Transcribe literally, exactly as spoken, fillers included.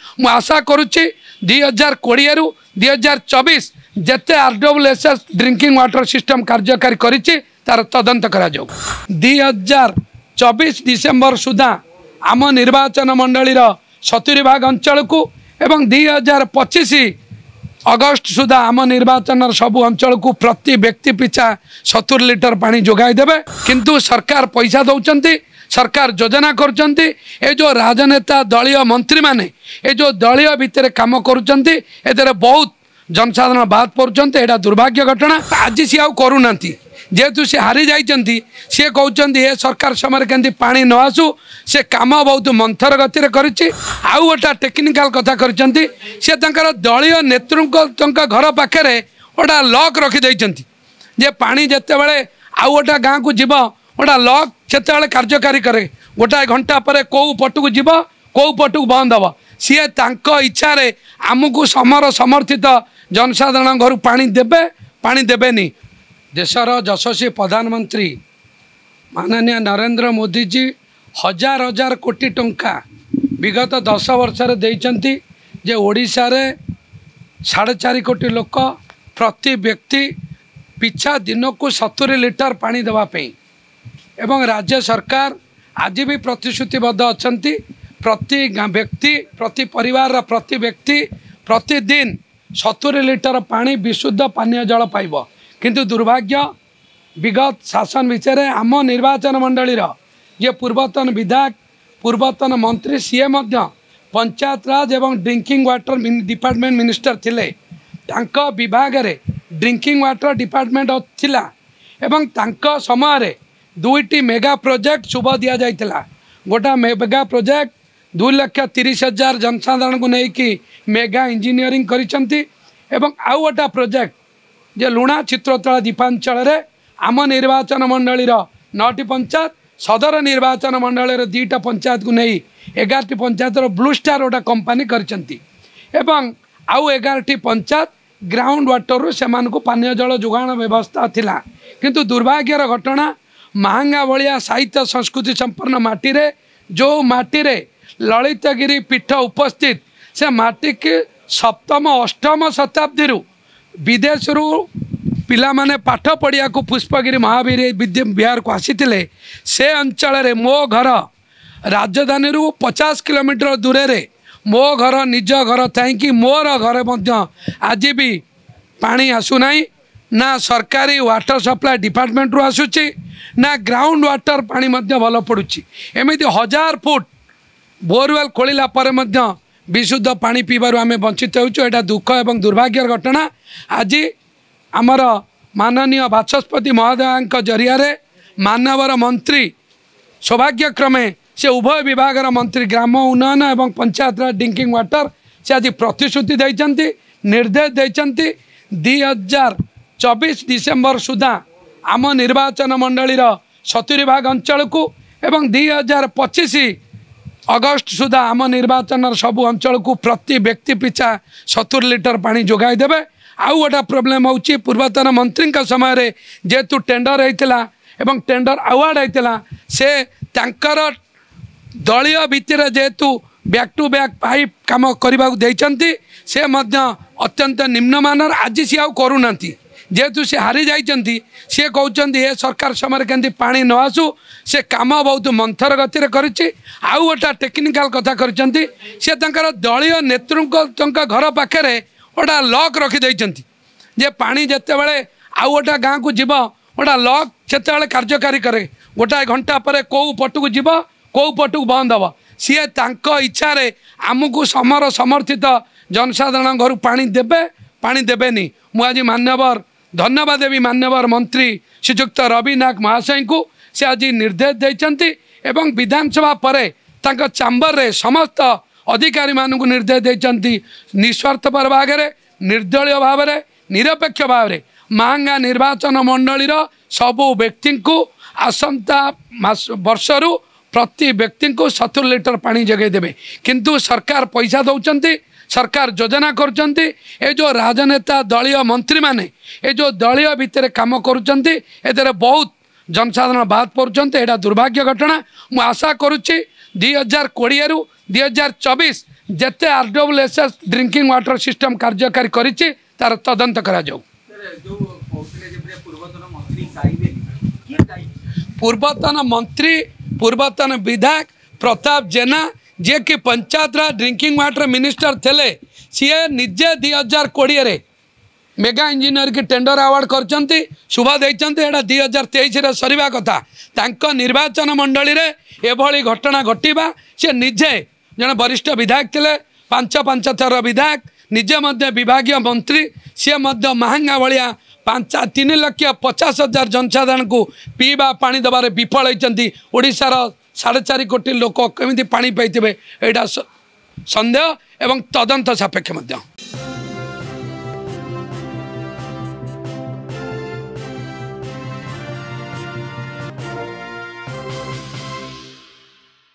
मु आशा करुच्ची दुई हजार कोड़े रु दुई हजार चौबीस जिते आरडब्ल्यूएसएस ड्रिंकिंग वाटर सिस्टम कार्यकारी करिछि तार तदंत करा जाऊ। दुई हजार चौबीस डिसेम्बर सुधा आम निर्वाचन मंडली सतुरी भाग अंचल को एवं दुई हजार पचिश अगस्ट सुधा आम निर्वाचन सबु अंचल को प्रति व्यक्ति पिछा सत्तर लिटर पानी जोगाई देबे। किंतु सरकार पैसा दौरान सरकार योजना करचंती ए जो राजनेता दलीय मंत्री माने ए जो दलीय भितर काम करुचंती एतरे बहुत जनसाधारण बात पड़ुचंती। एटा दुर्भाग्य घटना। आज सी आउ करूनांती जेहेतु सी हारी जाइचंती सी कहउचंती ए सरकार समय केंती पानी न आसू से काम बहुत मंथर गति करिछि। आउ गोटा टेक्निकल कथा करिचंती से तंकर दलीय नेतृत्व घर पाखरे गोटा लॉक रखि दैचंती जे पानी जते बेले आउ गोटा गाँ को जीव गोटा लॉक सेते कार्यकारी करे गोटाए घंटा पर कौ पटक जीव कौ पटक बंद हम सी तांको इच्छा रे आमको समर समर्थित जनसाधारण घर पानी देबे पानी देबेनी। देशर यशस्वी प्रधानमंत्री माननीय नरेंद्र मोदी जी हजार हजार कोटी टंका विगत दस वर्ष देइचंती जे ओडिशा रे साढ़े चार कोटी लोक प्रति व्यक्ति पिछा दिन को सत्तर लिटर पानी देवाई एवं राज्य सरकार आज भी प्रतिश्रुतिबद्ध अछंती प्रति व्यक्ति प्रति परिवार प्रति व्यक्ति प्रतिदिन सत्तर लिटर पानी विशुद्ध पानीय जल पाइब। किंतु दुर्भाग्य विगत शासन विषय आम निर्वाचन मंडली जे पूर्वतन विधायक पूर्वतन मंत्री सीए पंचायत राज एवं ड्रिंकिंग वाटर डिपार्टमेंट मिनिस्टर थिले तांको विभाग रे ड्रिंकिंग वाटर डिपार्टमेंट थिला एवं तांको समय रे दुईटी मेगा प्रोजेक्ट शुभ दिया जाइतिला। गोटा मेगा प्रोजेक्ट दुई लक्ष तीस हजार जनसाधारण को लेकिन मेगा इंजीनियरिंग करिसंती एवं आउ गोटा प्रोजेक्ट जे लुणा चित्रतला दीपांचल रे आम निर्वाचन मंडली नौटी पंचायत सदर निर्वाचन मंडल दुईटा पंचायत को नहीं एगारटी पंचायत ब्लू स्टार गोटा कंपनी करिसंती एवं आउ एगारटी पंचायत ग्राउंड वाटर से पानीय जल जोगाण व्यवस्था थिला। किंतु दुर्भाग्यर घटना महंगा भलिया साहित्य संस्कृति संपन्न माटी रे जो माटी रे ललितगिरी पीठ उपस्थित से माटी के सप्तम अष्टम शताब्दी विदेश रु पिला माने पाठ पढ़िया को पुष्पगिरी महावीर विद्या विहार को आसीथिले से अंचल रे मो घर राजधानी रु पचास किलोमीटर दूर रे मो घर निज घर थी मोर घर मध्य आज भी पानी आसुना ना सरकारी वाटर सप्लाई डिपार्टमेंट रु आसुची ना ग्राउंड वाटर पानी मध्य भल पड़ुची। एमती हजार फुट बोरवेल खोलिला पर मध्य विशुद्ध पानी पीबार आम वंचित होचु। एटा दुख एवं दुर्भाग्यर घटना। आज आमर माननीय बाचस्पति महोदय जरिया मानवर मंत्री सौभाग्यक्रमे से उभय विभाग मंत्री ग्राम उन्नयन एवं पंचायत राज ड्रिंकिंग वाटर से आज प्रतिश्रुति देइचंती निर्देश देइचंती दुई हजार चौबीस डिसेम्बर सुधा आम निर्वाचन मंडली सतुरी भाग अंचल को एवं दुई हजार पचिश अगस्ट सुधा आम निर्वाचन सबु अंचल को प्रति व्यक्ति पिछा सत्तर लिटर पानी जोगाई देबे। आउ गोटा प्रोब्लेम होची पूर्वतन मंत्री का समय रे जेतु टेंडर होइतिला एवं टेंडर अवार्ड होइतिला से तांकर दलीय भितर जेतु बैक टू बैक पाइप काम करबा देइचंती से मध्य अत्यंत निम्नमानर आज सी आउ करूनांती जेहेतु से हारी जाइचंती सी कहउचंती ए सरकार समय केंती पानी न आसू से काम बहुत मंथर गति करिछि। आउ गोटा टेक्निकल कथा करिचंती से तंकर दलीय नेतृत्व घर पाखरे गोटा लॉक रखि दैचंती जे पानी जते बेले आउ गोटा गाँ को जीव गोटा लॉक सेते कार्यकारी करे गोटाए घंटा पर कौ पटक जीव कौ पटक बंद हम सी तांको इच्छा रे आमको समर समर्थित जनसाधारण घर पानी देबे पानी देबेनी। मु आज मान्यवर धन्यवाद देवी मान्यवर मंत्री श्रीजुक्त रवि नाग महाशय को से आज निर्देश देइचंती एवं विधानसभा परे तांको चैम्बर रे समस्त अधिकारी मानक निर्देश देइचंती निस्वार्थपर भाव में निर्दलीय भाव में निरपेक्ष भाव में महंगा निर्वाचन मंडली सबु व्यक्ति को आसंता वर्षरु प्रति व्यक्ति को सत्तर लिटर पानी जगह देवे। किंतु सरकार पैसा दौरान सरकार योजना करचंती ए जो राजनेता दलीय मंत्री माने ए जो दलीय भितर काम करुचंती एतरे बहुत जनसाधारण बात पड़ुचंती। एटा दुर्भाग्य घटना। मु आशा करुच्ची दुई हजार कोड़े रु दुई हजार चौबीस जेते आरडब्ल्यूएसएस ड्रिंकिंग वाटर सिस्टम कार्यकारी करिछि तार तदंत करा जाऊ। पूर्वतन मंत्री पूर्वतन विधायक प्रताप जेना जे कि panchayat raj drinking water minister थे सी निजे दुई हजार कोड़े मेगा इंजीनियर की टेंडर अवार्ड करचंती शुभ देइचंती एटा दुई हजार तेईस रे सरीबा कथा तांको निर्वाचन मंडली रे एभली घटना घटिबा से निजे जने वरिष्ठ विधायक थे पांच पांच थर विधायक निजे मध्य विभागीय मंत्री सी मध्य महंगा भलिया पांच तीन लक्ष पचास हजार जनसाधारण को पीवा पानी दबारे विफल होती ओडिशार साढ़े चार कोटी लोक केमिति पानी पाइथिबे एटा संदेह एवं तदंत सापेक्ष मध्य।